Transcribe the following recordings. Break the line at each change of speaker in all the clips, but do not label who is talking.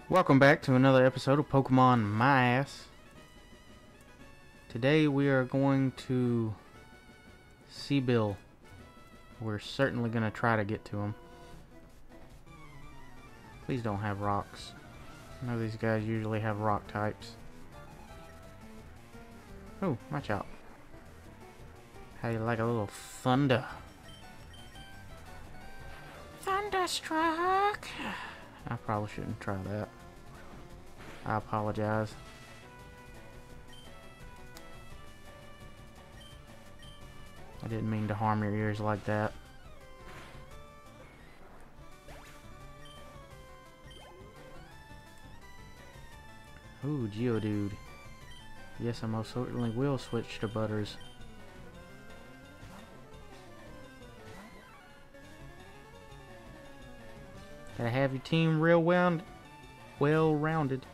Welcome back to another episode of Pokemon My Ass. Today we are going to Seabill. We're certainly going to try to get to him. Please don't have rocks. I know these guys usually have rock types. Oh, watch out. How you like a little thunder? Thunderstruck! I probably shouldn't try that. I apologize. I didn't mean to harm your ears like that. Ooh, Geodude. Yes, I most certainly will switch to Butters. Gotta have your team real well-rounded.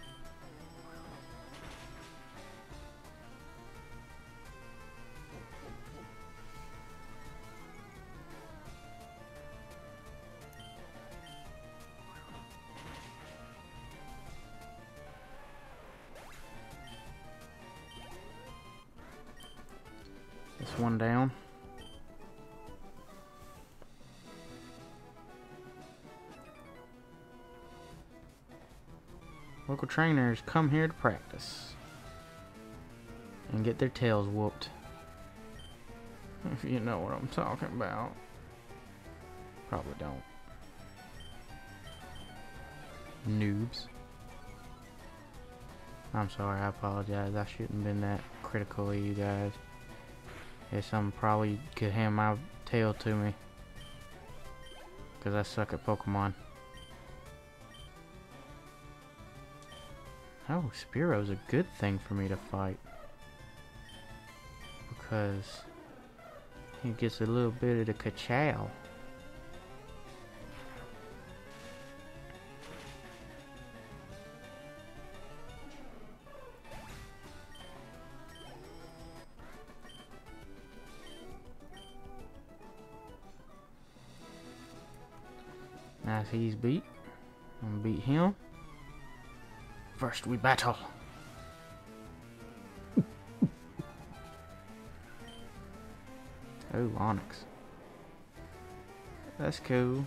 This one down. Local trainers come here to practice and get their tails whooped. If you know what I'm talking about. Probably don't. Noobs. I'm sorry, I apologize. I shouldn't have been that critical of you guys. Yes, I'm probably could hand my tail to me. Because I suck at Pokemon. Oh, Spearow's a good thing for me to fight. Because he gets a little bit of the ka-chow. Nice, he's beat. I'm gonna beat him. First we battle. Oh, Onyx. That's cool.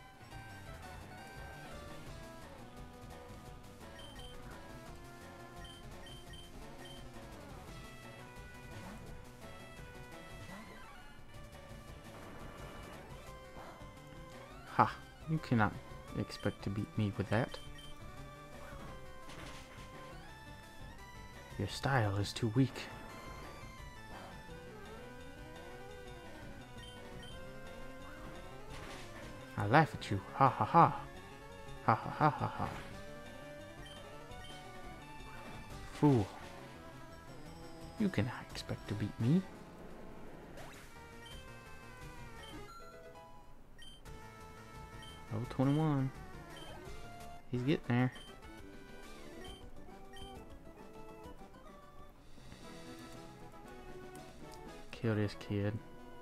Ha! You cannot expect to beat me with that. Your style is too weak. I laugh at you. Ha ha ha. Ha ha ha ha ha. Fool. You cannot expect to beat me. Level 21. He's getting there. Kill this kid.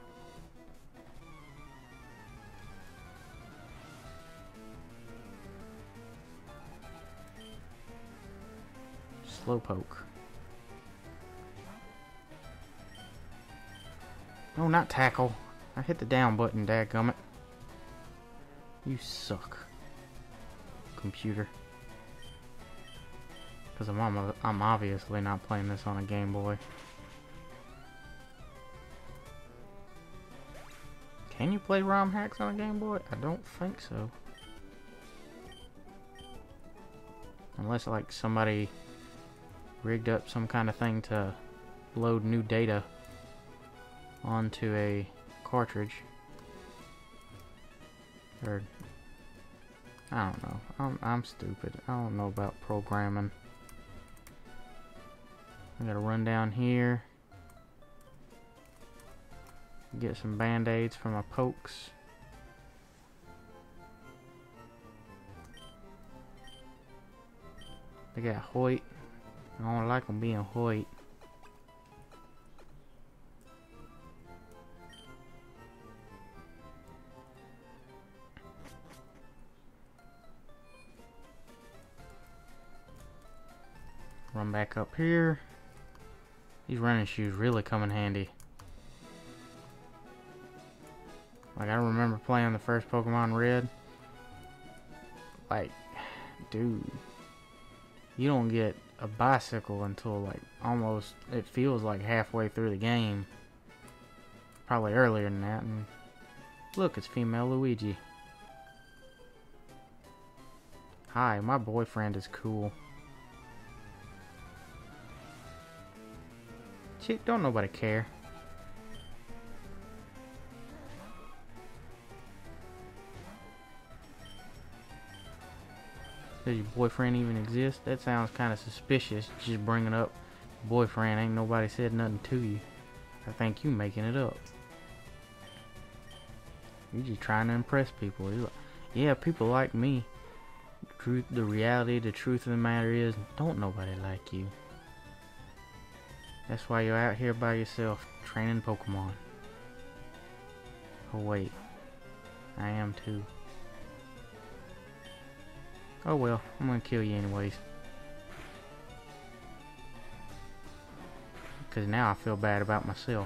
Slowpoke. No, not tackle. I hit the down button, dadgummit. You suck, computer. Because I'm obviously not playing this on a Game Boy. Can you play ROM hacks on a Game Boy? I don't think so. Unless like somebody rigged up some kind of thing to load new data onto a cartridge. Or I don't know. I'm stupid. I don't know about programming. I gotta run down here. Get some band-aids for my pokes. They got Hoyt. I don't like them being Hoyt. Run back up here. These running shoes really come in handy. Like, I remember playing the first Pokemon Red. Like, dude, you don't get a bicycle until like almost, it feels like halfway through the game. Probably earlier than that. And look, it's female Luigi. Hi, my boyfriend is cool. Chick, don't nobody care. Does your boyfriend even exist? That sounds kind of suspicious. Just bringing up boyfriend. Ain't nobody said nothing to you. I think you making it up. You're just trying to impress people. You're like, yeah, people like me. The reality, the truth of the matter is, don't nobody like you. That's why you're out here by yourself, training Pokemon. Oh wait, I am too. Oh well, I'm gonna kill you anyways. Because now I feel bad about myself.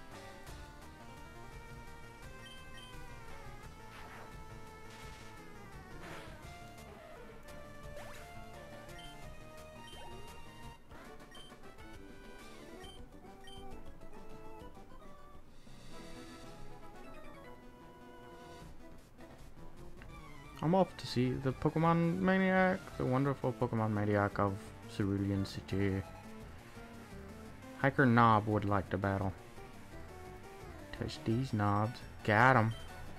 I'm off to see the Pokemon Maniac, the wonderful Pokemon Maniac of Cerulean City. Hiker Knob would like to battle. Touch these knobs. Got him.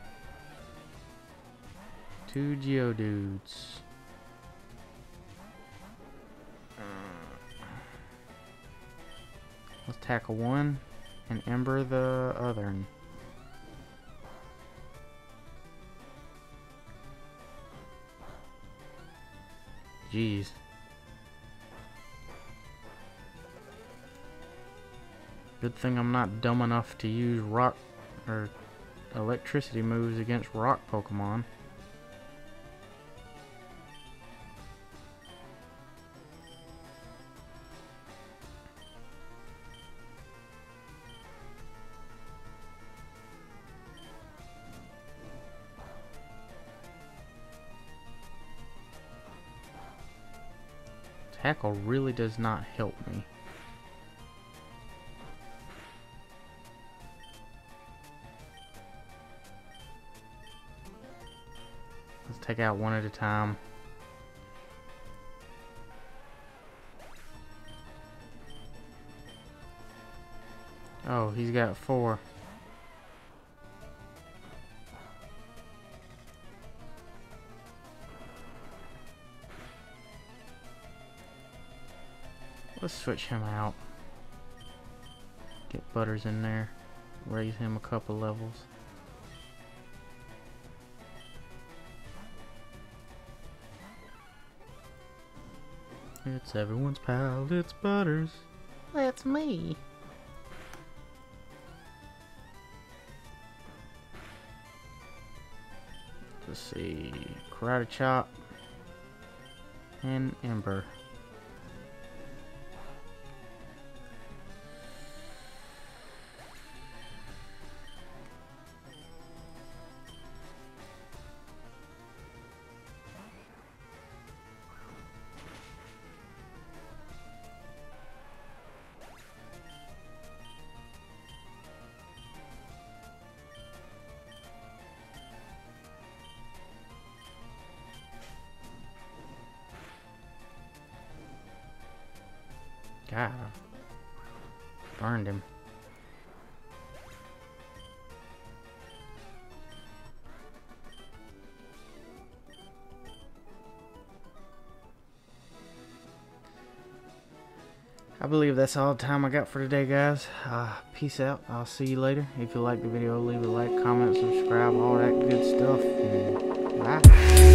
2 Geodudes. Let's tackle one and Ember the other. Jeez. Good thing I'm not dumb enough to use rock or electricity moves against rock Pokemon. Tackle really does not help me. Let's take out one at a time. Oh, he's got 4. Let's switch him out. Get Butters in there. Raise him a couple levels. It's everyone's pal, it's Butters. That's me. Let's see. Karate Chop. And Ember. God, burned him. I believe that's all the time I got for today, guys. Peace out. I'll see you later. If you like the video, leave a like, comment, subscribe, all that good stuff. And bye.